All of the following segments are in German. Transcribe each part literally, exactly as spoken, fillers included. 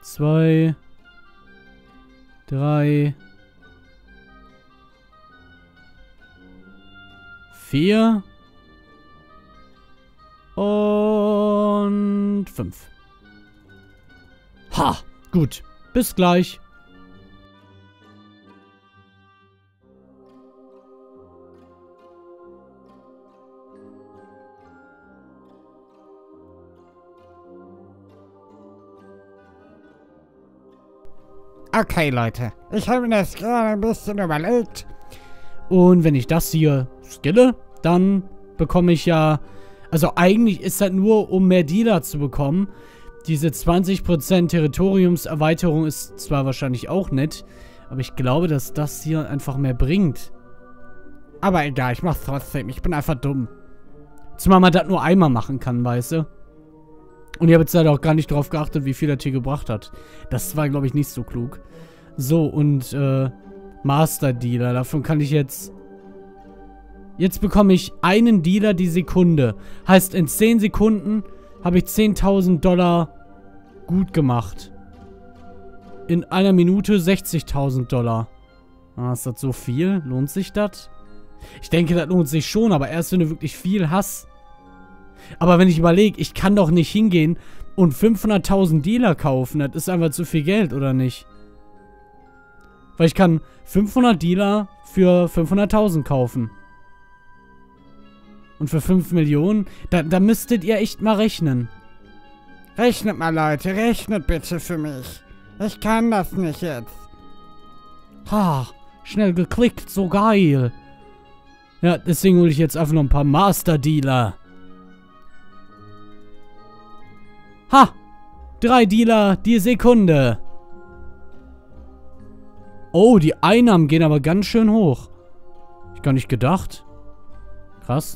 Zwei. Drei. Vier. Und fünf. Ha, gut. Bis gleich. Okay, Leute. Ich habe mir das gerade ein bisschen überlegt. Und wenn ich das hier skille, dann bekomme ich ja... Also eigentlich ist das nur, um mehr Dealer zu bekommen. Diese zwanzig Prozent Territoriumserweiterung ist zwar wahrscheinlich auch nett, aber ich glaube, dass das hier einfach mehr bringt. Aber egal, ich mach's trotzdem. Ich bin einfach dumm. Zumal man das nur einmal machen kann, weißt du? Und ich habe jetzt leider auch gar nicht drauf geachtet, wie viel das hier gebracht hat. Das war, glaube ich, nicht so klug. So, und, äh, Master Dealer. Davon kann ich jetzt... Jetzt bekomme ich einen Dealer die Sekunde. Heißt, in zehn Sekunden habe ich zehntausend Dollar gut gemacht. In einer Minute sechzigtausend Dollar. Ah, ist das so viel? Lohnt sich das? Ich denke, das lohnt sich schon, aber erst wenn du wirklich viel hast. Aber wenn ich überlege, ich kann doch nicht hingehen und fünfhunderttausend Dealer kaufen. Das ist einfach zu viel Geld, oder nicht? Weil ich kann fünfhundert Dealer für fünfhunderttausend kaufen. Und für fünf Millionen? Da, da müsstet ihr echt mal rechnen. Rechnet mal, Leute. Rechnet bitte für mich. Ich kann das nicht jetzt. Ha, schnell geklickt. So geil. Ja, deswegen hole ich jetzt einfach noch ein paar Master Dealer. Ha! Drei Dealer die Sekunde. Oh, die Einnahmen gehen aber ganz schön hoch. Ich gar nicht gedacht. Krass.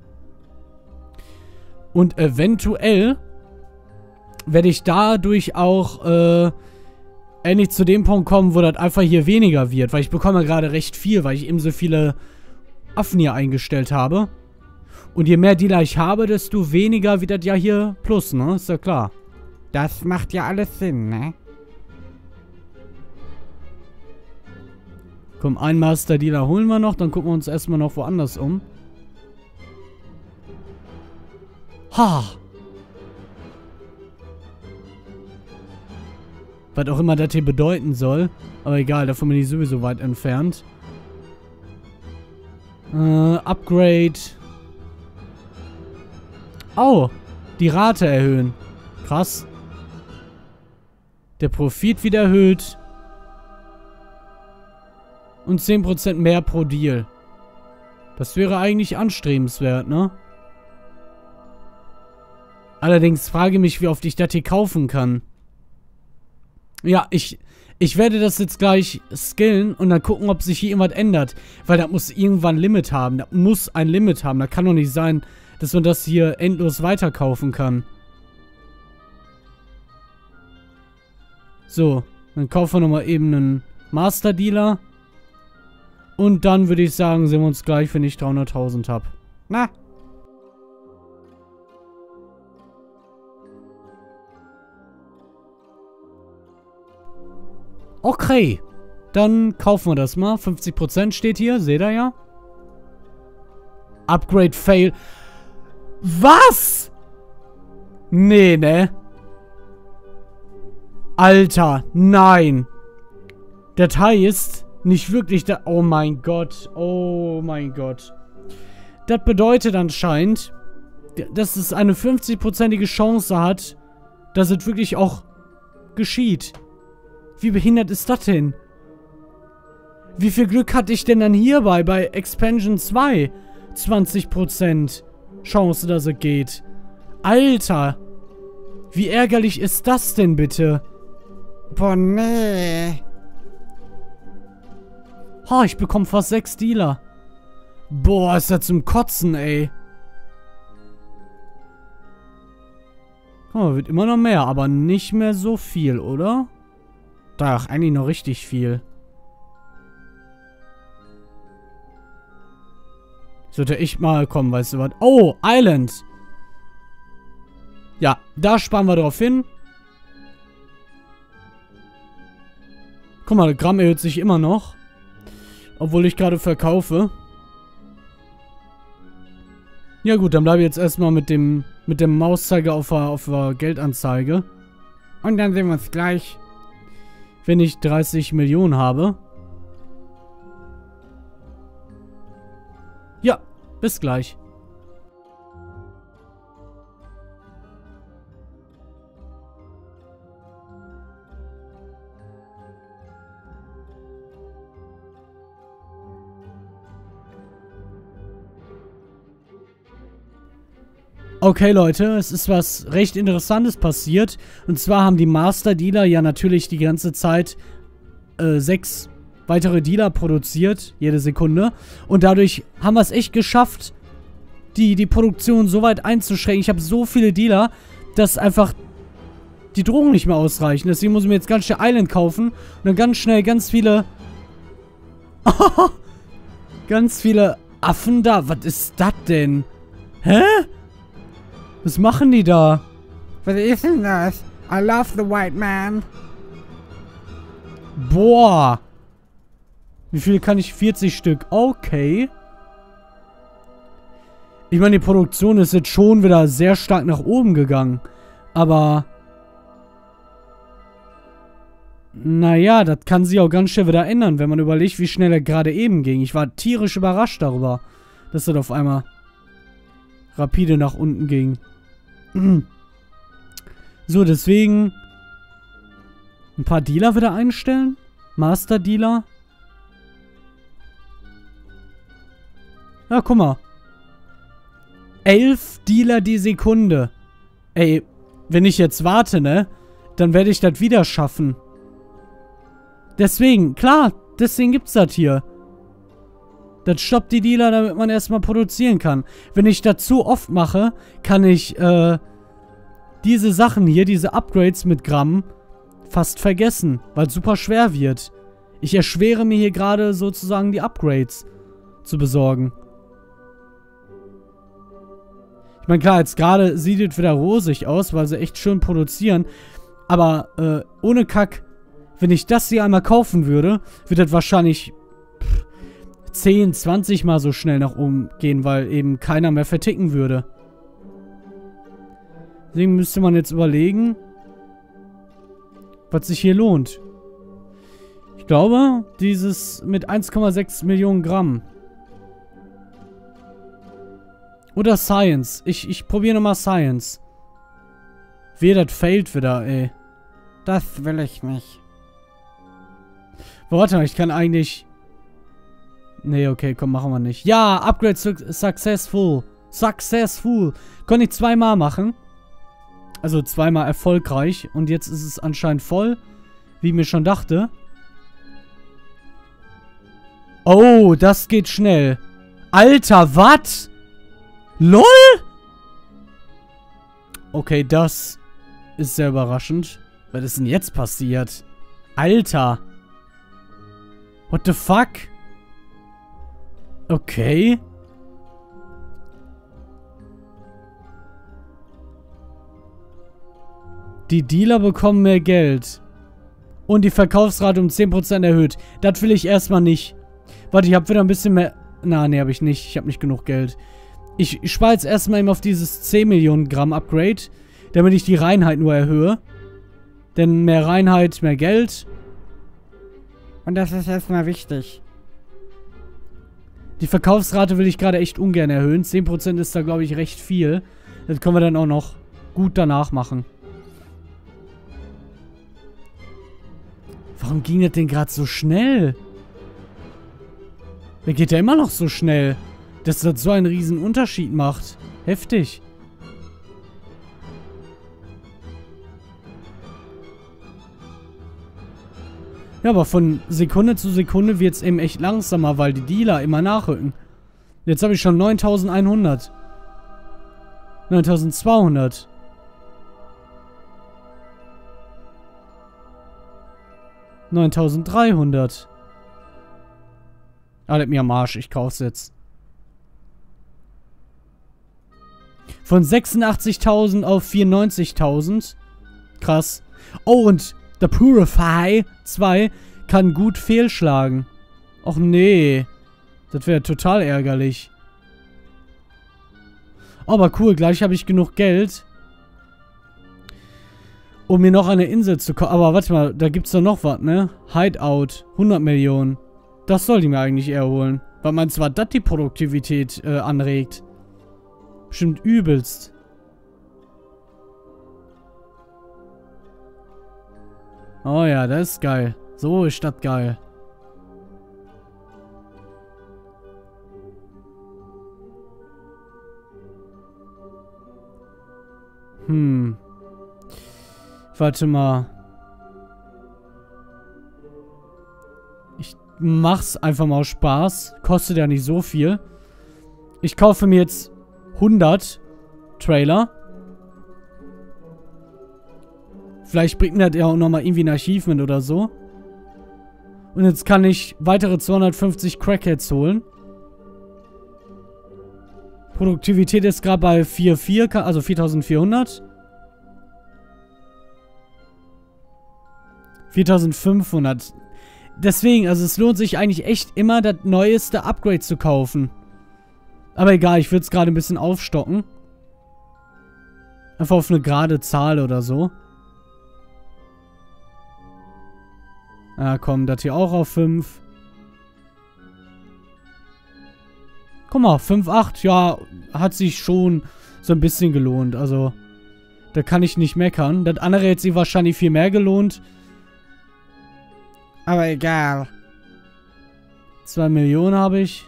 Und eventuell werde ich dadurch auch äh, endlich zu dem Punkt kommen, wo das einfach hier weniger wird. Weil ich bekomme gerade recht viel, weil ich eben so viele Affen hier eingestellt habe. Und je mehr Dealer ich habe, desto weniger wird das ja hier plus, ne? Ist ja klar. Das macht ja alles Sinn, ne? Komm, einen Master Dealer holen wir noch, dann gucken wir uns erstmal noch woanders um. Ha! Was auch immer das hier bedeuten soll. Aber egal, davon bin ich sowieso weit entfernt. Äh, Upgrade. Oh, die Rate erhöhen. Krass. Der Profit wieder erhöht. Und zehn Prozent mehr pro Deal. Das wäre eigentlich anstrebenswert, ne? Allerdings frage ich mich, wie oft ich das hier kaufen kann. Ja, ich, ich werde das jetzt gleich skillen und dann gucken, ob sich hier irgendwas ändert. Weil das muss irgendwann ein Limit haben. Das muss ein Limit haben. Das kann doch nicht sein, dass man das hier endlos weiterkaufen kann. So, dann kaufen wir nochmal eben einen Master Dealer. Und dann würde ich sagen, sehen wir uns gleich, wenn ich dreihunderttausend habe. Na? Okay. Dann kaufen wir das mal. fünfzig Prozent steht hier. Seht ihr ja? Upgrade fail. Was? Nee, ne? Alter, nein. Das heißt, nicht wirklich da... Oh mein Gott. Oh mein Gott. Das bedeutet anscheinend, dass es eine fünfzig-prozentige Chance hat, dass es wirklich auch geschieht. Wie behindert ist das denn? Wie viel Glück hatte ich denn dann hierbei bei Expansion zwei? zwanzig Prozent Chance, dass es geht. Alter. Wie ärgerlich ist das denn bitte? Boah, nee. Ha, ich bekomme fast sechs Dealer. Boah, ist das zum Kotzen, ey. Oh, wird immer noch mehr, aber nicht mehr so viel, oder? Doch, eigentlich noch richtig viel. Sollte ich mal kommen, weißt du was? Oh, Island. Ja, da sparen wir drauf hin. Guck mal, Gramm erhöht sich immer noch. Obwohl ich gerade verkaufe. Ja gut, dann bleibe ich jetzt erstmal mit dem mit dem Mauszeiger auf der, auf der Geldanzeige. Und dann sehen wir uns gleich. Wenn ich dreißig Millionen habe. Ja, bis gleich. Okay, Leute, es ist was recht Interessantes passiert. Und zwar haben die Master Dealer ja natürlich die ganze Zeit äh, sechs weitere Dealer produziert, jede Sekunde. Und dadurch haben wir es echt geschafft, die, die Produktion so weit einzuschränken. Ich habe so viele Dealer, dass einfach die Drogen nicht mehr ausreichen. Deswegen muss ich mir jetzt ganz schnell Island kaufen und dann ganz schnell ganz viele... ganz viele Affen da. Was ist das denn? Hä? Was machen die da? Was ist denn das? I love the white man. Boah. Wie viel kann ich? vierzig Stück. Okay. Ich meine, die Produktion ist jetzt schon wieder sehr stark nach oben gegangen. Aber... Naja, das kann sich auch ganz schnell wieder ändern, wenn man überlegt, wie schnell er gerade eben ging. Ich war tierisch überrascht darüber, dass das auf einmal rapide nach unten ging. So, deswegen ein paar Dealer wieder einstellen. Master Dealer. Ja, guck mal. Elf Dealer die Sekunde. Ey, wenn ich jetzt warte, ne? Dann werde ich das wieder schaffen. Deswegen, klar, deswegen gibt's das hier. Das stoppt die Dealer, damit man erstmal produzieren kann. Wenn ich das zu oft mache, kann ich, äh, diese Sachen hier, diese Upgrades mit Gramm, fast vergessen, weil es super schwer wird. Ich erschwere mir hier gerade sozusagen die Upgrades zu besorgen. Ich meine, klar, jetzt gerade sieht es wieder rosig aus, weil sie echt schön produzieren. Aber, äh, ohne Kack, wenn ich das hier einmal kaufen würde, wird das wahrscheinlich zehn, zwanzig Mal so schnell nach oben gehen, weil eben keiner mehr verticken würde. Deswegen müsste man jetzt überlegen, was sich hier lohnt. Ich glaube, dieses mit eins Komma sechs Millionen Gramm. Oder Science. Ich, ich probiere nochmal Science. Wie das failt wieder, ey. Das will ich nicht. Warte mal, ich kann eigentlich... Nee, okay, komm, machen wir nicht. Ja, Upgrade su successful. Successful. Konnte ich zweimal machen. Also zweimal erfolgreich. Und jetzt ist es anscheinend voll. Wie ich mir schon dachte. Oh, das geht schnell. Alter, was? LOL? Okay, das ist sehr überraschend. Was ist denn jetzt passiert? Alter. What the fuck? Okay. Die Dealer bekommen mehr Geld. Und die Verkaufsrate um zehn Prozent erhöht. Das will ich erstmal nicht. Warte, ich habe wieder ein bisschen mehr... Na, nee, habe ich nicht. Ich habe nicht genug Geld. Ich spare jetzt erstmal eben auf dieses zehn Millionen Gramm Upgrade, damit ich die Reinheit nur erhöhe. Denn mehr Reinheit, mehr Geld. Und das ist erstmal wichtig. Die Verkaufsrate will ich gerade echt ungern erhöhen. zehn Prozent ist da, glaube ich, recht viel. Das können wir dann auch noch gut danach machen. Warum ging das denn gerade so schnell? Wer geht ja immer noch so schnell? Dass das so einen riesen Unterschied macht. Heftig. Ja, aber von Sekunde zu Sekunde wird es eben echt langsamer, weil die Dealer immer nachrücken. Jetzt habe ich schon neuntausendeinhundert. neuntausendzweihundert. neuntausenddreihundert. Ah, leck mir am Arsch, ich kauf's jetzt. Von sechsundachtzigtausend auf vierundneunzigtausend. Krass. Oh, und der Purify zwei kann gut fehlschlagen. Och nee. Das wäre total ärgerlich. Aber cool, gleich habe ich genug Geld, um mir noch eine Insel zu kaufen. Aber warte mal, da gibt's doch noch was, ne? Hideout. hundert Millionen. Das soll die mir eigentlich eher holen. Weil man zwar das die Produktivität äh, anregt. Bestimmt übelst. Oh ja, das ist geil. So ist das geil. Hm. Warte mal. Ich mach's einfach mal aus Spaß. Kostet ja nicht so viel. Ich kaufe mir jetzt hundert Trailer. Vielleicht bringt mir das ja auch nochmal irgendwie ein Achievement oder so. Und jetzt kann ich weitere zweihundertfünfzig Crackheads holen. Produktivität ist gerade bei vier Komma vier, also viertausendvierhundert. viertausendfünfhundert. Deswegen, also es lohnt sich eigentlich echt immer, das neueste Upgrade zu kaufen. Aber egal, ich würde es gerade ein bisschen aufstocken. Einfach auf eine gerade Zahl oder so. Ja, komm, das hier auch auf fünf. Guck mal, fünf Komma acht, ja, hat sich schon so ein bisschen gelohnt. Also, da kann ich nicht meckern. Das andere hätte sich wahrscheinlich viel mehr gelohnt. Aber egal. zwei Millionen habe ich.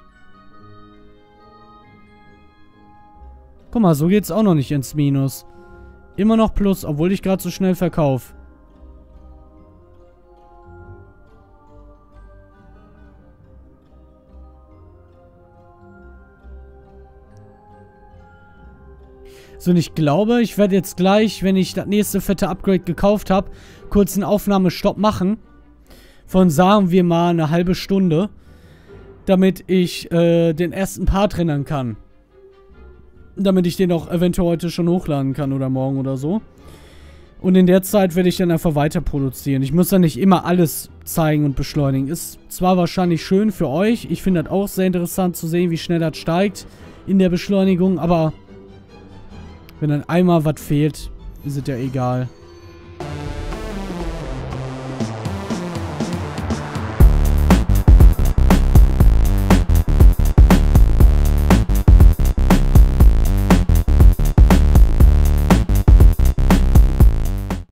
Guck mal, so geht's auch noch nicht ins Minus. Immer noch Plus, obwohl ich gerade so schnell verkaufe. So, und ich glaube, ich werde jetzt gleich, wenn ich das nächste fette Upgrade gekauft habe, kurz einen Aufnahmestopp machen. Von, sagen wir mal, eine halbe Stunde. Damit ich äh, den ersten Part rendern kann. Damit ich den auch eventuell heute schon hochladen kann oder morgen oder so. Und in der Zeit werde ich dann einfach weiter produzieren. Ich muss dann nicht immer alles zeigen und beschleunigen. Ist zwar wahrscheinlich schön für euch. Ich finde das auch sehr interessant zu sehen, wie schnell das steigt in der Beschleunigung. Aber wenn dann einmal was fehlt, ist es ja egal.